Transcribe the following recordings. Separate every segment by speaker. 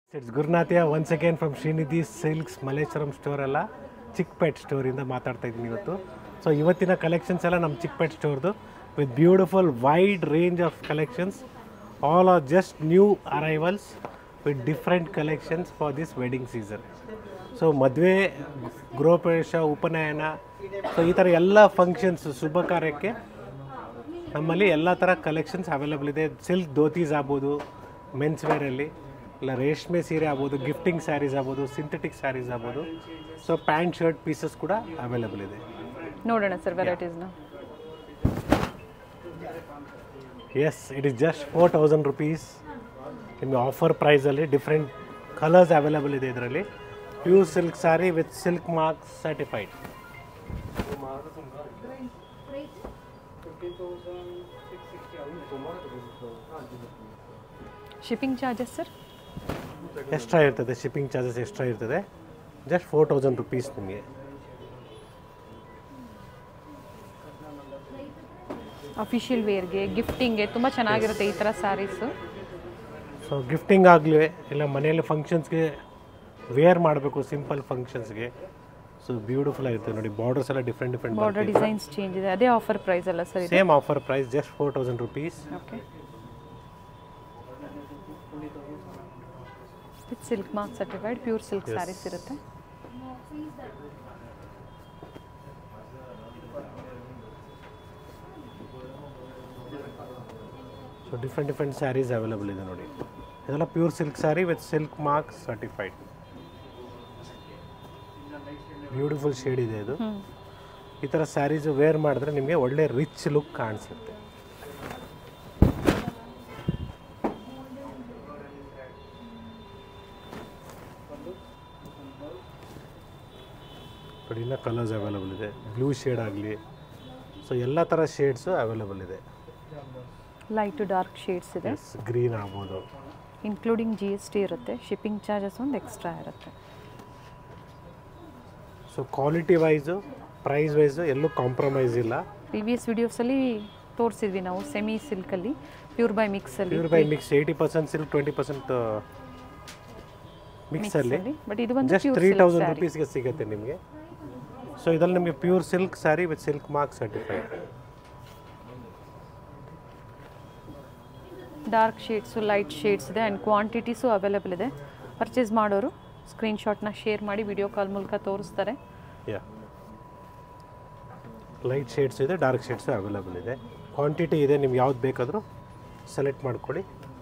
Speaker 1: It's Gurnathia once again from Srinidhi Silks Malleshwaram store alla Chickpet store ಇಂದ ಮಾತಾಡ್ತಾ ಇದ್ದೀನಿ ಇವತ್ತು. ಸೊ ಇವತ್ತಿನ ಕಲೆಕ್ಷನ್ಸ್ ಎಲ್ಲ ನಮ್ಮ Chickpet ಸ್ಟೋರ್ದು with beautiful wide range of collections. All are just new arrivals with different collections for this wedding season. So ಮದುವೆ, ಗೃಹಪ್ರವೇಶ, ಉಪನಯನ, ಸೊ ಈ ಥರ ಎಲ್ಲ ಫಂಕ್ಷನ್ಸ್ ಶುಭ ಕಾರ್ಯಕ್ಕೆ ನಮ್ಮಲ್ಲಿ ಎಲ್ಲ ಥರ ಕಲೆಕ್ಷನ್ಸ್ ಅವೈಲೇಬಲ್ ಇದೆ. ಸಿಲ್ಕ್ ಧೋತೀಸ್ ಆಗ್ಬೋದು, ಮೆನ್ಸ್ ವೇರಲ್ಲಿ, ಇಲ್ಲ ರೇಷ್ಮೆ ಸೀರೆ ಆಗ್ಬೋದು, ಗಿಫ್ಟಿಂಗ್ ಸ್ಯಾರೀಸ್ ಆಗ್ಬೋದು, ಸಿಂಥೆಟಿಕ್ ಸ್ಯಾರೀಸ್ ಆಗ್ಬೋದು. ಸೊ ಪ್ಯಾಂಟ್ ಶರ್ಟ್ ಪೀಸಸ್ ಕೂಡ ಅವೈಲೇಬಲ್ ಇದೆ.
Speaker 2: ನೋಡೋಣ ಸರ್ ವೆರೈಟೀಸ್ನ.
Speaker 1: Yes, it is just 4000 rupees. ನಿಮಗೆ ಆಫರ್ ಪ್ರೈಸಲ್ಲಿ ಡಿಫ್ರೆಂಟ್ ಕಲರ್ಸ್ ಅವೈಲೇಬಲ್ ಇದೆ. ಇದರಲ್ಲಿ pure silk sari with silk mark certified.
Speaker 2: Shipping charges sir
Speaker 1: extra ಇರ್ತದೆ, ಶಿಪ್ಪಿಂಗ್ ಚಾರ್ಜಸ್ ಎಕ್ಸ್ಟ್ರಾ ಇರ್ತದೆ. ಜಸ್ಟ್ 4000 rupees ನಿಮಗೆ.
Speaker 2: ಅಫಿಷಿಯಲ್ ವೇರ್ಗೆ, ಗಿಫ್ಟಿಂಗ್ಗೆ ತುಂಬ ಚೆನ್ನಾಗಿರುತ್ತೆ ಈ ಥರ ಸ್ಯಾರೀಸು.
Speaker 1: ಸೊ ಗಿಫ್ಟಿಂಗ್ ಆಗಲಿ, ಇಲ್ಲ ಮನೆಯಲ್ಲಿ ಫಂಕ್ಷನ್ಸ್ಗೆ ವೇರ್ ಮಾಡಬೇಕು, ಸಿಂಪಲ್ ಫಂಕ್ಷನ್ಸ್ಗೆ. ಸೊ ಬ್ಯೂಟಿಫುಲ್ ಆಗಿರುತ್ತೆ ನೋಡಿ. ಬಾರ್ಡರ್ಸ್ ಎಲ್ಲ ಡಿಫ್ರೆಂಟ್
Speaker 2: ಬಾರ್ಡರ್ ಡಿಸೈನ್ಸ್ ಚೇಂಜ್ ಇದೆ. ಅದೇ ಆಫರ್ ಪ್ರೈಸ್ ಅಲ್ಲ sir?
Speaker 1: Same offer price, just 4000 rupees.
Speaker 2: Okay, with silk mark certified pure silk saris ಇರುತ್ತೆ.
Speaker 1: ಸೊ ಡಿಫ್ರೆಂಟ್ ಸ್ಯಾರೀಸ್ ಅವೈಲೇಬಲ್ ಇದೆ ನೋಡಿ. ಇದೆಲ್ಲ pure silk sari with silk mark certified. Beautiful shade ಇದೆ ಇದು. ಈ ಥರ ಸ್ಯಾರೀಸ್ ವೇರ್ ಮಾಡಿದ್ರೆ ನಿಮಗೆ ಒಳ್ಳೆ ರಿಚ್ ಲುಕ್ ಕಾಣಿಸುತ್ತೆ. ನೋಡಿ, ಇನ್ನೂ ಕಲರ್ಸ್ ಅವೈಲೇಬಲ್ ಇದೆ. ಬ್ಲೂ ಶೇಡ್ ಆಗಲಿ, ಸೊ ಎಲ್ಲ ಥರ ಶೇಡ್ಸು ಅವೈಲೇಬಲ್ ಇದೆ.
Speaker 2: ಲೈಟ್ ಟು ಡಾರ್ಕ್ ಶೇಡ್ಸ್ ಇದೆ.
Speaker 1: ಗ್ರೀನ್ ಆಗ್ಬೋದು.
Speaker 2: ಇನ್ಕ್ಲೂಡಿಂಗ್ GST ಇರುತ್ತೆ. ಶಿಪ್ಪಿಂಗ್ ಚಾರ್ಜಸ್ ಒಂದು ಎಕ್ಸ್ಟ್ರಾ ಇರುತ್ತೆ.
Speaker 1: So quality wise, price wise ಎಲ್ಲೂ ಕಾಂಪ್ರಮೈಸ್ ಇಲ್ಲ.
Speaker 2: ಪ್ರೀವಿಯಸ್ ವಿಡಿಯೋಸಲ್ಲಿ ತೋರಿಸಿದ್ವಿ ನಾವು ಸೆಮಿ ಸಿಲ್ಕಲ್ಲಿ, ಪ್ಯೂರ್ ಬೈ ಮಿಕ್ಸಲ್ಲಿ.
Speaker 1: ಪ್ಯೂರ್ ಬೈ ಮಿಕ್ಸ್ 80% ಸಿಲ್ಕ್, 20% ಮಿಕ್ಸಲ್ಲಿ.
Speaker 2: ಬಟ್ ಇದು ಒಂದು
Speaker 1: ಜಸ್ಟ್ 3000 rupeesಗೆ ಸಿಗುತ್ತೆ ನಿಮಗೆ. ಸೊ ಇದರಲ್ಲಿ ನಿಮಗೆ pure silk sari with silk mark certified.
Speaker 2: Dark shades, light shades ಇದೆ ಆ್ಯಂಡ್ ಕ್ವಾಂಟಿಟೀಸು ಅವೈಲೇಬಲ್ ಇದೆ. ಪರ್ಚೇಸ್ ಮಾಡೋರು ಸ್ಕ್ರೀನ್ಶಾಟ್ನ ಶೇರ್ ಮಾಡಿ ವಿಡಿಯೋ ಕಾಲ್ ಮೂಲಕ ತೋರಿಸ್ತಾರೆ.
Speaker 1: ಯಾ, ಲೈಟ್ ಶೇಡ್ಸ್ ಇದೆ, ಡಾರ್ಕ್ ಶೇಡ್ಸು ಅವೈಲೇಬಲ್ ಇದೆ. ಕ್ವಾಂಟಿಟಿ ಇದೆ, ನಿಮ್ಗೆ ಯಾವ್ದು ಬೇಕಾದರೂ ಸೆಲೆಕ್ಟ್ ಮಾಡ್ಕೊಳ್ಳಿ.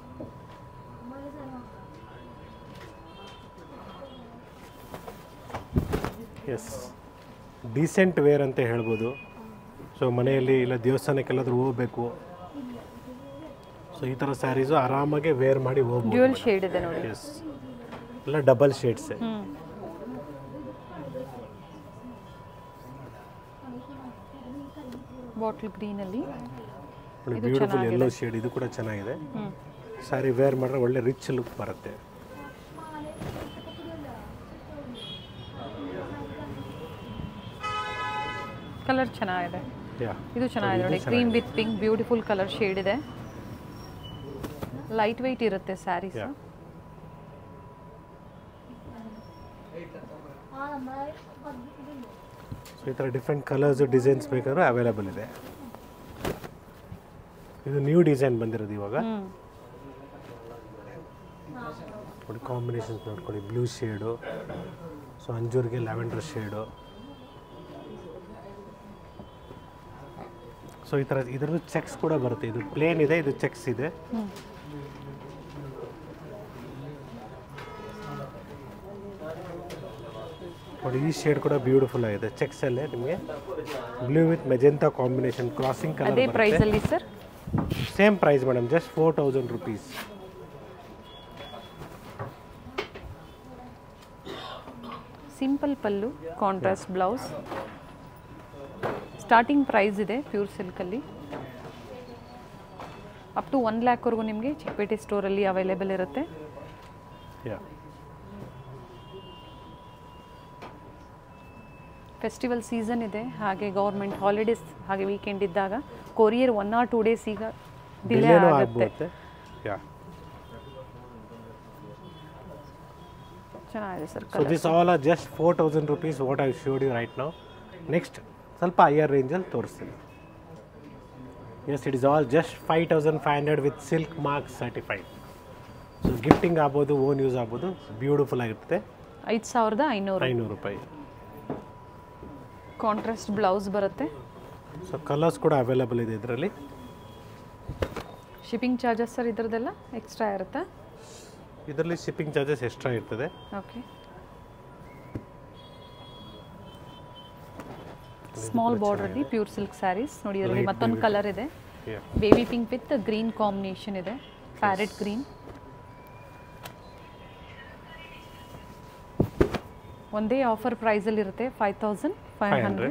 Speaker 1: ಎಸ್, ಡೀಸೆಂಟ್ ವೇರ್ ಅಂತ ಹೇಳ್ಬೋದು. ಸೊ ಮನೆಯಲ್ಲಿ ಇಲ್ಲ ದೇವಸ್ಥಾನಕ್ಕೆಲ್ಲಾದರೂ ಹೋಗಬೇಕು, ಸೊ ಈ ಥರ ಸ್ಯಾರೀಸು ಆರಾಮಾಗಿ ವೇರ್ ಮಾಡಿ ಹೋಗ್ಬೋದು.
Speaker 2: ಡ್ಯೂಯಲ್ ಶೇಡ್ ಇದೆ ನೋಡಿ.
Speaker 1: ಎಸ್, ಎಲ್ಲ ಡಬಲ್ ಶೇಡ್ಸ್.
Speaker 2: ಬಾಟಲ್ ಗ್ರೀನಲ್ಲಿ
Speaker 1: ಬ್ಯೂಟಿಫುಲ್ ಯೆಲ್ಲೋ ಶೇಡ್, ಇದು ಕೂಡ ಚೆನ್ನಾಗಿದೆ. ಸ್ಯಾರಿ ವೇರ್ ಮಾಡಿದ್ರೆ ಒಳ್ಳೆ ರಿಚ್ ಲುಕ್ ಬರುತ್ತೆ.
Speaker 2: ಕಲರ್ ಚೆನ್ನಾಗಿದೆ. ಇದು ಚೆನ್ನಾಗಿದೆ ನೋಡಿ. Cream with pink, beautiful colour shade ಇದೆ. ಲೈಟ್ ವೆಯ್ಟ್ ಇರುತ್ತೆ ಸ್ಯಾರೀಸ್.
Speaker 1: ಸೊ ಈ ಥರ ಡಿಫ್ರೆಂಟ್ ಕಲರ್ಸ್, ಡಿಸೈನ್ಸ್ ಬೇಕಾದ್ರೂ ಅವೈಲೇಬಲ್ ಇದೆ. ಇದು ನ್ಯೂ ಡಿಸೈನ್ ಬಂದಿರೋದು ಇವಾಗ ನೋಡಿ. ಕಾಂಬಿನೇಷನ್ಸ್ ನೋಡ್ಕೊಳ್ಳಿ. ಬ್ಲೂ ಶೇಡು, ಸೊ ಅಂಜೂರ್ಗೆ ಲ್ಯಾವೆಂಡರ್ ಶೇಡು. ಸೊ ಈ ಥರ ಇದರದ್ದು ಚೆಕ್ಸ್ ಕೂಡ ಬರುತ್ತೆ. ಇದು ಪ್ಲೇನ್ ಇದೆ, ಇದು ಚೆಕ್ಸ್ ಇದೆ. ನೋಡಿ, ಈ ಶೇಡ್ ಕೂಡ ಬ್ಯೂಟಿಫುಲ್ ಆಗಿದೆ. ಚೆಕ್ಸ್ ಅಲ್ಲೇ ನಿಮಗೆ blue with magenta combination, crossing colour.
Speaker 2: ಅದೇ ಪ್ರೈಸ್ ಅಲ್ಲಿ sir?
Speaker 1: Same price madam, just 4000 rupees.
Speaker 2: Simple pallu, contrast blouse. Starting price ಇದೆ ಪ್ಯೂರ್ ಸಿಲ್ಕಲ್ಲಿ. ಅಪ್ ಟು 1 lakhವರೆಗೂ ನಿಮಗೆ ಚಿಕ್ಕಪೇಟೆ ಸ್ಟೋರಲ್ಲಿ ಅವೈಲೇಬಲ್ ಇರುತ್ತೆ. ಫೆಸ್ಟಿವಲ್ ಸೀಸನ್ ಇದೆ, ಹಾಗೆ ಗೌರ್ಮೆಂಟ್ ಹಾಲಿಡೇಸ್, ಹಾಗೆ ವೀಕೆಂಡ್ ಇದ್ದಾಗ ಕೊರಿಯರ್ 1 or 2 days ಈಗ ಡಿಲೇ ಆಗುತ್ತೆ. ಚೆನ್ನಾಗಿದೆ sir.
Speaker 1: So this all are just 4000 rupees what I showed you right now. Next ಸ್ವಲ್ಪ ಹೈಯರ್ ರೇಂಜಲ್ಲಿ ತೋರಿಸ್ತೀನಿ. Yes, it is all just 5500 with silk mark certified. So gifting ಆಗ್ಬೋದು, own use ಆಗ್ಬೋದು, beautiful ಆಗಿರುತ್ತೆ.
Speaker 2: 5500
Speaker 1: ರೂಪಾಯಿ.
Speaker 2: ಕಾಂಟ್ರಾಸ್ಟ್ ಬ್ಲೌಸ್ ಬರುತ್ತೆ.
Speaker 1: So colours ಕೂಡ available ಇದೆ ಇದರಲ್ಲಿ.
Speaker 2: ಶಿಪ್ಪಿಂಗ್ ಚಾರ್ಜಸ್ ಸರ್ ಇದರದೆಲ್ಲ ಎಕ್ಸ್ಟ್ರಾ ಇರುತ್ತಾ?
Speaker 1: ಇದರಲ್ಲಿ ಶಿಪ್ಪಿಂಗ್ ಚಾರ್ಜಸ್ ಎಕ್ಸ್ಟ್ರಾ ಇರ್ತದೆ.
Speaker 2: ಓಕೆ. ಸ್ಮಾಲ್ ಬಾರ್ಡರ್ಲಿ ಪ್ಯೂರ್ ಸಿಲ್ಕ್ ಸ್ಯಾರೀಸ್ ನೋಡಿ. ಇದರಲ್ಲಿ ಮತ್ತೊಂದು ಕಲರ್ ಇದೆ, baby pink with green combination ಇದೆ, ಪ್ಯಾರೆಟ್ ಗ್ರೀನ್. ಒಂದೇ ಆಫರ್ ಪ್ರೈಸಲ್ಲಿ ಇರುತ್ತೆ 5500.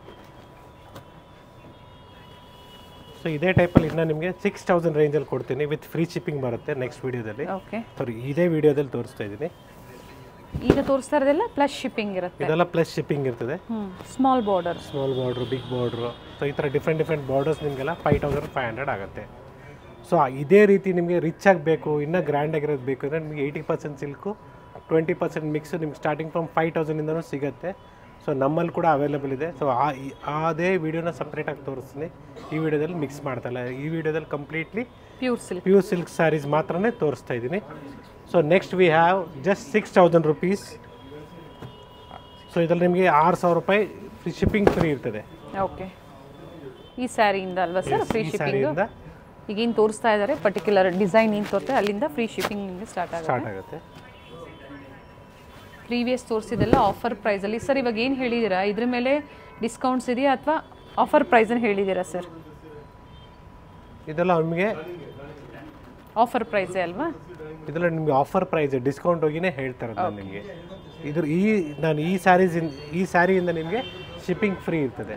Speaker 1: ಸೊ ಇದೇ ಟೈಪಲ್ಲಿ ಇನ್ನು ನಿಮಗೆ 6000 ರೇಂಜಲ್ಲಿ ಕೊಡ್ತೀನಿ ವಿತ್ ಫ್ರೀ ಶಿಪ್ಪಿಂಗ್ ಬರುತ್ತೆ ನೆಕ್ಸ್ಟ್ ವಿಡಿಯೋದಲ್ಲಿ.
Speaker 2: ಓಕೆ,
Speaker 1: ಸಾರಿ ಇದೇ ವಿಡಿಯೋದಲ್ಲಿ ತೋರಿಸ್ತಾ ಇದ್ದೀನಿ.
Speaker 2: ಈಗ ತೋರಿಸ್ತಾ ಇರೋದೆಲ್ಲ ಪ್ಲಸ್ ಶಿಪ್ಪಿಂಗ್ ಇರುತ್ತೆ.
Speaker 1: ಇದೆಲ್ಲ ಪ್ಲಸ್ ಶಿಪ್ಪಿಂಗ್ ಇರ್ತದೆ.
Speaker 2: Small border,
Speaker 1: big border, so ಈ ಥರ ಡಿಫ್ರೆಂಟ್ ಬಾರ್ಡರ್ಸ್ ನಿಮಗೆಲ್ಲ 5500 ಆಗುತ್ತೆ. ಸೊ ಇದೇ ರೀತಿ ನಿಮಗೆ ರಿಚ್ ಆಗಬೇಕು, ಇನ್ನೂ ಗ್ರ್ಯಾಂಡ್ ಆಗಿರೋದು ಬೇಕು ಅಂದರೆ ನಿಮಗೆ 80% ಸಿಲ್ಕು 20% ಮಿಕ್ಸು ನಿಮ್ಗೆ ಸ್ಟಾರ್ಟಿಂಗ್ ಫ್ರಮ್ 5000ಇಂದನೂ ಸಿಗುತ್ತೆ. ಸೊ ನಮ್ಮಲ್ಲಿ ಕೂಡ ಅವೈಲೇಬಲ್ ಇದೆ. ಸೊ ಅದೇ ವಿಡಿಯೋನ ಸಪ್ರೇಟಾಗಿ ತೋರಿಸ್ತೀನಿ. ಈ ವಿಡಿಯೋದಲ್ಲಿ ಮಿಕ್ಸ್ ಮಾಡ್ತಾಯಿಲ್ಲ, ಈ ವಿಡಿಯೋದಲ್ಲಿ ಕಂಪ್ಲೀಟ್ಲಿ ಪ್ಯೂರ್ ಸಿಲ್ಕ್ ಸ್ಯಾರೀಸ್ ಮಾತ್ರನೇ ತೋರಿಸ್ತಾ ಇದ್ದೀನಿ. So next we have just 6000 rupees. So ಇದರಲ್ಲಿ ನಿಮಗೆ 6000 ರೂಪಾಯಿ ಫ್ರೀ ಶಿಪ್ಪಿಂಗ್ ಫ್ರೀ ಇರ್ತದೆ.
Speaker 2: ಓಕೆ, ಈ ಸ್ಯಾರಿಯಿಂದ ಅಲ್ವಾ ಸರ್ ಫ್ರೀ ಶಿಪ್ಪಿಂಗ್? ಈಗೇನು ತೋರಿಸ್ತಾ ಇದ್ದಾರೆ ಪರ್ಟಿಕ್ಯುಲರ್ ಡಿಸೈನ್ ಏನು ತೋರ್ತಾರೆ ಅಲ್ಲಿಂದ ಫ್ರೀ ಶಿಪ್ಪಿಂಗ್ ನಿಮಗೆ ಸ್ಟಾರ್ಟ್ ಆಗುತ್ತೆ. ಪ್ರೀವಿಯಸ್ ತೋರಿಸಿದೆಲ್ಲ ಆಫರ್ ಪ್ರೈಸಲ್ಲಿ. ಸರ್ ಇವಾಗ ಏನು ಹೇಳಿದ್ದೀರಾ, ಇದ್ರ ಮೇಲೆ ಡಿಸ್ಕೌಂಟ್ಸ್ ಇದೆಯಾ ಅಥವಾ ಆಫರ್ ಪ್ರೈಸನ್ನು ಹೇಳಿದ್ದೀರಾ ಸರ್?
Speaker 1: ಇದೆಲ್ಲ ನಿಮಗೆ
Speaker 2: ಆಫರ್ ಪ್ರೈಸೇ ಅಲ್ವಾ?
Speaker 1: ಇದೆಲ್ಲ ನಿಮಗೆ ಆಫರ್ ಪ್ರೈಸ್, ಡಿಸ್ಕೌಂಟ್ ಹೋಗಿನೇ ಹೇಳ್ತಾ ಇರೋದು ನಾನು ನಿಮಗೆ. ನಾನು ಈ ಸ್ಯಾರಿಯಿಂದ ನಿಮಗೆ ಶಿಪ್ಪಿಂಗ್ ಫ್ರೀ ಇರ್ತದೆ.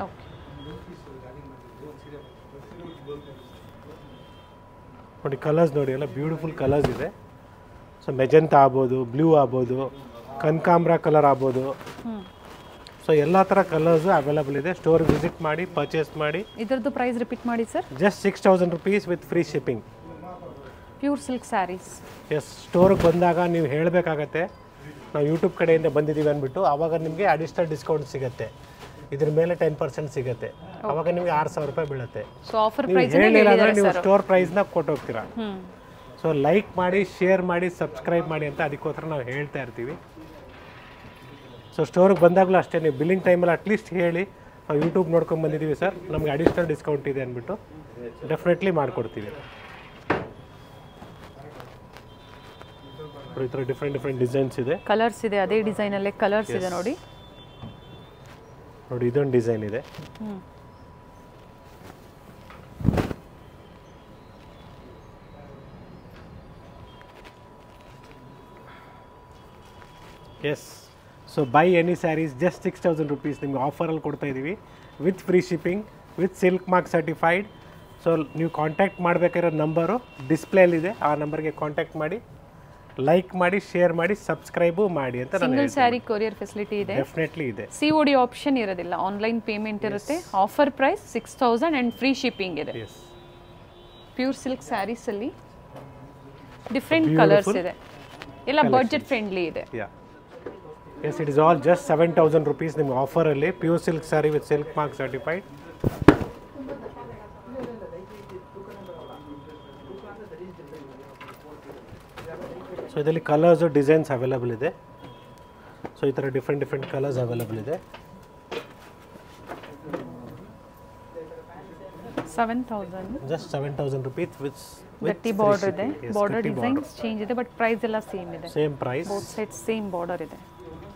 Speaker 1: ನೋಡಿ ಕಲರ್ಸ್ ನೋಡಿ, ಎಲ್ಲ ಬ್ಯೂಟಿಫುಲ್ ಕಲರ್ಸ್ ಇದೆ. ಸೊ ಮೆಜೆಂಟಾ ಆಗ್ಬೋದು, ಬ್ಲೂ ಆಗ್ಬೋದು, ಕನಕಾಂಬ್ರ ಕಲರ್ ಆಗ್ಬೋದು. ಸೊ ಎಲ್ಲ ಥರ ಕಲರ್ಸು ಅವೈಲೇಬಲ್ ಇದೆ. ಸ್ಟೋರ್ಗೆ ವಿಸಿಟ್ ಮಾಡಿ ಪರ್ಚೇಸ್ ಮಾಡಿ.
Speaker 2: ಇದರದ್ದು ಪ್ರೈಸ್ ರಿಪೀಟ್ ಮಾಡಿ sir.
Speaker 1: Just 6000 rupees with free shipping.
Speaker 2: Pure silk saris.
Speaker 1: Yes, ಸ್ಟೋರ್ಗೆ ಬಂದಾಗ ನೀವು ಹೇಳಬೇಕಾಗತ್ತೆ ನಾವು ಯೂಟ್ಯೂಬ್ ಕಡೆಯಿಂದ ಬಂದಿದ್ದೀವಿ ಅಂದ್ಬಿಟ್ಟು. ಆವಾಗ ನಿಮಗೆ ಅಡಿಷ್ನಲ್ ಡಿಸ್ಕೌಂಟ್ ಸಿಗುತ್ತೆ. ಇದ್ರ ಮೇಲೆ 10% ಸಿಗುತ್ತೆ. ಆವಾಗ ನಿಮಗೆ 6000 ರೂಪಾಯಿ ಬೀಳುತ್ತೆ.
Speaker 2: ಸೊ ಆಫರ್ ಪ್ರೈಸ್
Speaker 1: ಹೇಳಿಲ್ಲ ಅಂದರೆ ನೀವು ಸ್ಟೋರ್ ಪ್ರೈಸ್ನ ಕೊಟ್ಟೋಗ್ತೀರಾ. ಸೊ ಲೈಕ್ ಮಾಡಿ, ಶೇರ್ ಮಾಡಿ, ಸಬ್ಸ್ಕ್ರೈಬ್ ಮಾಡಿ ಅಂತ ಅದಕ್ಕೋಸ್ಕರ ನಾವು ಹೇಳ್ತಾ ಇರ್ತೀವಿ. ಸೊ ಸ್ಟೋರ್ಗೆ ಬಂದಾಗಲೂ ಅಷ್ಟೇ, ನೀವು ಬಿಲ್ಲಿಂಗ್ ಟೈಮಲ್ಲಿ ಅಟ್ಲೀಸ್ಟ್ ಹೇಳಿ ನಾವು ಯೂಟ್ಯೂಬ್ ನೋಡ್ಕೊಂಡು ಬಂದಿದ್ದೀವಿ ಸರ್, ನಮಗೆ ಅಡಿಷ್ನಲ್ ಡಿಸ್ಕೌಂಟ್ ಇದೆ ಅಂದ್ಬಿಟ್ಟು ಡೆಫಿನೆಟ್ಲಿ ಮಾಡಿಕೊಡ್ತೀವಿ. ಈ ಥರ ಡಿಫ್ರೆಂಟ್ ಡಿಸೈನ್ಸ್ ಇದೆ,
Speaker 2: ಕಲರ್ಸ್ ಇದೆ. ಅದೇ ಡಿಸೈನಲ್ಲೇ ಕಲರ್ಸ್ ಇದೆ ನೋಡಿ.
Speaker 1: ಇದೊಂದು ಡಿಸೈನ್ ಇದೆ. Yes, so buy any saris just 6000 rupees ನಿಮಗೆ ಆಫರಲ್ಲಿ ಕೊಡ್ತಾ ಇದ್ದೀವಿ with free shipping, with silk mark certified. So ನೀವು ಕಾಂಟ್ಯಾಕ್ಟ್ ಮಾಡಬೇಕಾಗಿರೋ ನಂಬರು ಡಿಸ್ಪ್ಲೇಲಿದೆ, ಆ ನಂಬರ್ಗೆ ಕಾಂಟ್ಯಾಕ್ಟ್ ಮಾಡಿ, ಲೈಕ್ ಮಾಡಿ, ಶೇರ್ ಮಾಡಿ, ಸಬ್ಸ್ಕ್ರೈಬು ಮಾಡಿ ಅಂತ.
Speaker 2: ಸಿಂಗಲ್ ಸ್ಯಾರಿ ಕೊರಿಯರ್ ಫೆಸಿಲಿಟಿ ಇದೆ,
Speaker 1: ಡೆಫಿನೆಟ್ಲಿ ಇದೆ.
Speaker 2: COD ಆಪ್ಷನ್ ಇರೋದಿಲ್ಲ, ಆನ್ಲೈನ್ ಪೇಮೆಂಟ್ ಇರುತ್ತೆ. Offer price 6000 and free shipping ಇದೆ. ಪ್ಯೂರ್ ಸಿಲ್ಕ್ ಸ್ಯಾರೀಸ್ ಅಲ್ಲಿ ಡಿಫ್ರೆಂಟ್ ಕಲರ್ಸ್ ಇದೆ, ಎಲ್ಲ ಬಡ್ಜೆಟ್ ಫ್ರೆಂಡ್ಲಿ ಇದೆ.
Speaker 1: Yes, it is all just 7000 rupees ನಿಮ್ಗೆ ಆಫರಲ್ಲಿ pure silk sari with silk mark certified. So ಇದರಲ್ಲಿ ಕಲರ್ಸು ಡಿಸೈನ್ಸ್ ಅವೈಲೇಬಲ್ ಇದೆ. ಸೊ ಈ ಥರ ಡಿಫ್ರೆಂಟ್ ಕಲರ್ಸ್ ಅವೈಲೇಬಲ್ ಇದೆ.
Speaker 2: 7000
Speaker 1: ಜಸ್ಟ್ 7000 rupees ವಿತ್
Speaker 2: ಗಟ್ಟಿ ಬಾರ್ಡರ್ ಇದೆ. ಬಾರ್ಡರ್ ಡಿಸೈನ್ಸ್ ಚೇಂಜ್ ಇದೆ, ಬಟ್ ಪ್ರೈಸ್ ಎಲ್ಲ ಸೇಮ್ ಇದೆ.
Speaker 1: Same price,
Speaker 2: both side same border ಇದೆ.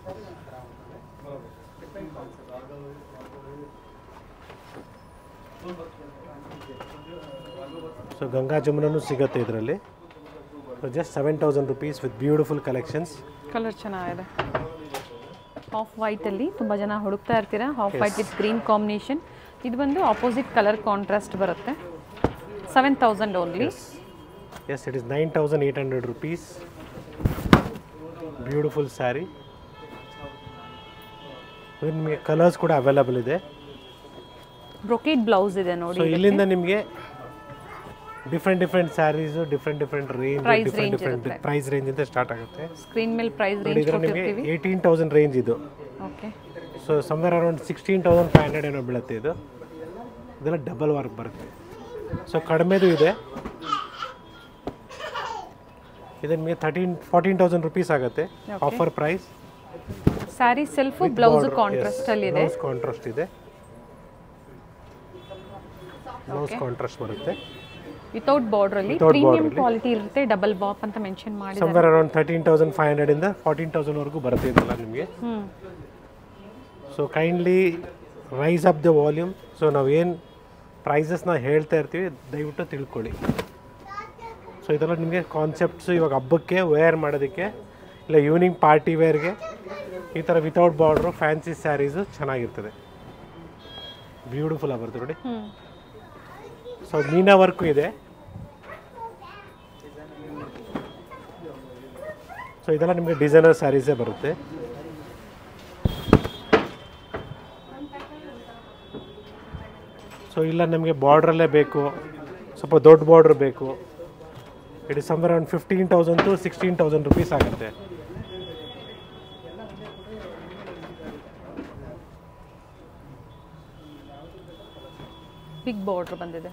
Speaker 1: ಸೊ ಗಂಗಾ ಜಮುನೂ ಸಿಗುತ್ತೆ ಇದರಲ್ಲಿ. Just 7000 rupees with beautiful collections.
Speaker 2: Colour ಚೆನ್ನಾಗಿದೆ. ಆಫ್ ವೈಟಲ್ಲಿ ತುಂಬ ಜನ ಹುಡುಕ್ತಾ ಇರ್ತೀರಾ, off white with green combination. ಇದು ಬಂದು ಆಪೋಸಿಟ್ ಕಲರ್ ಕಾಂಟ್ರಾಸ್ಟ್ ಬರುತ್ತೆ. 7000 only.
Speaker 1: Yes, it is 9800 rupees. Beautiful sari. ನಿಮಗೆ ಕಲರ್ಸ್ ಕೂಡ ಅವೈಲೇಬಲ್ ಇದೆ.
Speaker 2: ಬ್ರೊಕೇಡ್ ಬ್ಲೌಸ್ ಇದೆ ನೋಡಿ.
Speaker 1: ಸೊ ಇಲ್ಲಿಂದ ನಿಮಗೆ different saris different range different price ರೇಂಜಿಂದ ಸ್ಟಾರ್ಟ್ ಆಗುತ್ತೆ.
Speaker 2: ಸ್ಕ್ರೀನ್ ಮೇಲೆ ಪ್ರೈಸ್ ರೇಂಜ್
Speaker 1: ಇದರ ನಿಮಗೆ 18,000 ರೇಂಜ್ ಇದು.
Speaker 2: ಓಕೆ.
Speaker 1: ಸೊ ಸಮ್ವೇರ್ ಅರೌಂಡ್ 16,500 ಏನೋ ಬೀಳುತ್ತೆ ಇದು. ಇದೆಲ್ಲ ಡಬಲ್ ವರ್ಕ್ ಬರುತ್ತೆ. ಸೊ ಕಡಿಮೆದು ಇದೆ, ಇದು ನಿಮಗೆ 14,000 ರುಪೀಸ್ ಆಗುತ್ತೆ offer price.
Speaker 2: Sari self blouse contrast ಅಲ್ಲಿ ಇದೆ.
Speaker 1: ಬ್ಲೌಸ್ ಕಾಂಟ್ರಾಸ್ಟ್ ಇದೆ, ಬ್ಲೌಸ್ ಕಾಂಟ್ರಾಸ್ಟ್ ಬರುತ್ತೆ
Speaker 2: ವಿತೌಟ್ ಬಾರ್ಡರ್ ಅಲ್ಲಿ. ಪ್ರೀಮಿಯಂ ಕ್ವಾಲಿಟಿ ಇರುತ್ತೆ, ಡಬಲ್ ಬಾಪ್ ಅಂತ ಮೆನ್ಷನ್ ಮಾಡಿದ್ದಾರೆ.
Speaker 1: ಸಮ್ವೇರ್ ಅರೌಂಡ್ 13,500 ಇಂದ 14,000 ವರೆಗೂ ಬರುತ್ತೆ ಇದೆಲ್ಲ ನಿಮಗೆ. So kindly raise up the volume. So ನಾವೇನು ಪ್ರೈಸಸ್ನ ಹೇಳ್ತಾ ಇರ್ತೀವಿ ದಯವಿಟ್ಟು ತಿಳ್ಕೊಳ್ಳಿ. ಸೊ ಇದೆಲ್ಲ ನಿಮಗೆ ಕಾನ್ಸೆಪ್ಟ್ಸು ಇವಾಗ ಹಬ್ಬಕ್ಕೆ ವೇರ್ ಮಾಡೋದಕ್ಕೆ ಇಲ್ಲ ಈವ್ನಿಂಗ್ ಪಾರ್ಟಿ ವೇರ್ಗೆ ಈ ಥರ ವಿತೌಟ್ ಬಾರ್ಡ್ರು ಫ್ಯಾನ್ಸಿ ಸ್ಯಾರೀಸು ಚೆನ್ನಾಗಿರ್ತದೆ, ಬ್ಯೂಟಿಫುಲ್ ಆಗಿ ಬರುತ್ತೆ ನೋಡಿ. ಸೊ ಮೀನಾ ವರ್ಕು ಇದೆ. ಸೊ ಇದೆಲ್ಲ ನಿಮಗೆ ಡಿಸೈನರ್ ಸ್ಯಾರೀಸೇ ಬರುತ್ತೆ. ಸೊ ಇಲ್ಲ ನಮಗೆ ಬಾರ್ಡ್ರಲ್ಲೇ ಬೇಕು, ಸ್ವಲ್ಪ ದೊಡ್ಡ ಬಾರ್ಡ್ರ್ ಬೇಕು, it is somewhere around 15,000 to 16,000 rupees ಆಗುತ್ತೆ.
Speaker 2: ಬಿಗ್ ಬಾರ್ಡರ್ ಬಂದಿದೆ.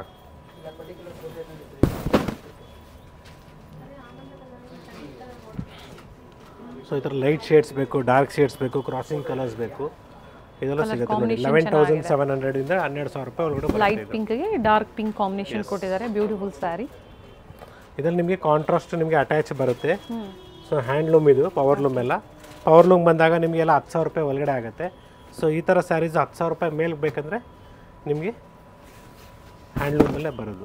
Speaker 1: ಸೊ ಈ ಥರ ಲೈಟ್ ಶೇಡ್ಸ್ ಬೇಕು, ಡಾರ್ಕ್ ಶೇಡ್ಸ್ ಬೇಕು, ಕ್ರಾಸಿಂಗ್ ಕಲರ್ಸ್ ಬೇಕು, ಇದೆಲ್ಲ ಸಿಗುತ್ತೆ ನೋಡಿ. 11,700 ಇಂದ 12,000 ರೂಪಾಯಿ ಒಳಗಡೆ
Speaker 2: ಲೈಟ್ ಪಿಂಕ್ಗೆ ಡಾರ್ಕ್ ಪಿಂಕ್ ಕಾಂಬಿನೇಷನ್ ಕೊಟ್ಟಿದ್ದಾರೆ. ಬ್ಯೂಟಿಫುಲ್ ಸ್ಯಾರಿ.
Speaker 1: ಇದರಲ್ಲಿ ನಿಮಗೆ ಕಾಂಟ್ರಾಸ್ಟ್ ನಿಮಗೆ ಅಟ್ಯಾಚ್ ಬರುತ್ತೆ. ಸೊ ಹ್ಯಾಂಡ್ಲೂಮ್ ಇದು, ಪವರ್ಲೂಮ್ ಎಲ್ಲ. ಪವರ್ಲೂಮ್ ಬಂದಾಗ ನಿಮಗೆಲ್ಲ 10,000 ರೂಪಾಯಿ ಒಳಗಡೆ ಆಗುತ್ತೆ. ಸೊ ಈ ಥರ ಸ್ಯಾರೀಸ್ 10,000 ರೂಪಾಯಿ ಮೇಲೆ ಬೇಕಂದರೆ ನಿಮಗೆ ಹ್ಯಾಂಡ್ಲೂಮಲ್ಲೇ ಬರೋದು.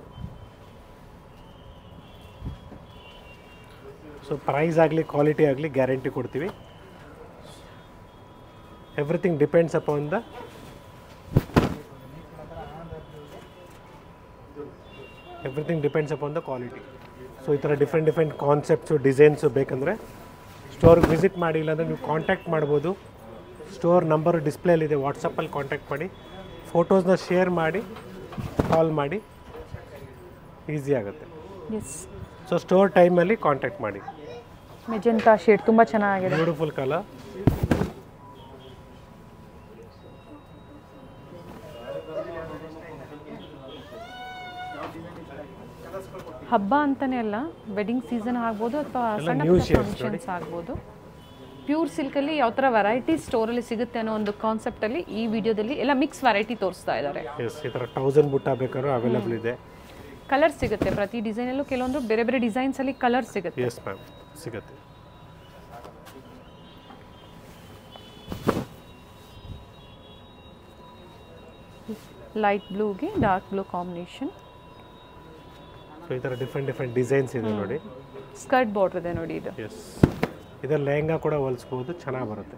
Speaker 1: ಸೊ ಪ್ರೈಸ್ ಆಗಲಿ ಕ್ವಾಲಿಟಿ ಆಗಲಿ ಗ್ಯಾರಂಟಿ ಕೊಡ್ತೀವಿ. Everything depends upon the quality. So ಈ ಥರ ಡಿಫ್ರೆಂಟ್ ಕಾನ್ಸೆಪ್ಟ್ಸು ಡಿಸೈನ್ಸು ಬೇಕಂದರೆ ಸ್ಟೋರ್ಗೆ ವಿಸಿಟ್ ಮಾಡಿ, ಇಲ್ಲಾಂದರೆ ನೀವು ಕಾಂಟ್ಯಾಕ್ಟ್ ಮಾಡ್ಬೋದು. ಸ್ಟೋರ್ ನಂಬರು ಡಿಸ್ಪ್ಲೇಲಿದೆ, ವಾಟ್ಸಪ್ಪಲ್ಲಿ ಕಾಂಟ್ಯಾಕ್ಟ್ ಮಾಡಿ, ಫೋಟೋಸ್ನ ಶೇರ್ ಮಾಡಿ, ಕಾಲ್ ಮಾಡಿ, ಈಸಿ ಆಗುತ್ತೆ. ಸೊ ಸ್ಟೋರ್ ಟೈಮಲ್ಲಿ ಕಾಂಟ್ಯಾಕ್ಟ್ ಮಾಡಿ.
Speaker 2: ಮೆಜೆಂಟಾ ಶೇಡ್ ತುಂಬ ಚೆನ್ನಾಗಿದೆ,
Speaker 1: ಬ್ಯೂಟಿಫುಲ್ ಕಲರ್.
Speaker 2: ಹಬ್ಬ ಅಂತಾನೆ ಅಲ್ಲ, ವೆಡ್ಡಿಂಗ್ ಸೀಸನ್ ಆಗ್ಬೋದು ಅಥವಾ ಸಣ್ಣ ಫಂಕ್ಷನ್ಸ್ ಆಗ್ಬೋದು. ಪ್ಯೂರ್ ಸಿಲ್ಕಲ್ಲಿ ಯಾವ ಥರ ವೆರೈಟಿ ಸ್ಟೋರಲ್ಲಿ ಸಿಗುತ್ತೆ ಅನ್ನೋ ಒಂದು ಕಾನ್ಸೆಪ್ಟಲ್ಲಿ ಈ ವಿಡಿಯೋದಲ್ಲಿ ಎಲ್ಲ ಮಿಕ್ಸ್ ವೆರೈಟಿ ತೋರಿಸ್ತಾ ಇದ್ದಾರೆ.
Speaker 1: ಈ ಥರ 1000 ಬುಟ್ಟ ಬೇಕಾದ್ರೂ ಅವೈಲೇಬಲ್ ಇದೆ.
Speaker 2: ಕಲರ್ ಸಿಗುತ್ತೆ ಪ್ರತಿ ಡಿಸೈನಲ್ಲೂ, ಕೆಲವೊಂದು ಬೇರೆ ಬೇರೆ ಡಿಸೈನ್ಸಲ್ಲಿ ಕಲರ್ ಸಿಗುತ್ತೆ.
Speaker 1: ಎಸ್ ಮ್ಯಾಮ್, ಸಿಗುತ್ತೆ.
Speaker 2: ಲೈಟ್ ಬ್ಲೂಗೆ ಡಾರ್ಕ್ ಬ್ಲೂ ಕಾಂಬಿನೇಷನ್.
Speaker 1: ಸೊ ಈ ಥರ ಡಿಫ್ರೆಂಟ್ ಡಿಸೈನ್ಸ್ ಇದೆ ನೋಡಿ.
Speaker 2: ಸ್ಕರ್ಟ್ ಬಾರ್ಡರ್ ಇದೆ ನೋಡಿ ಇದು.
Speaker 1: ಎಸ್, ಇದರ ಲೆಹಂಗಾ ಕೂಡ ಹೊಲಿಸ್ಬೋದು, ಚೆನ್ನಾಗಿ ಬರುತ್ತೆ.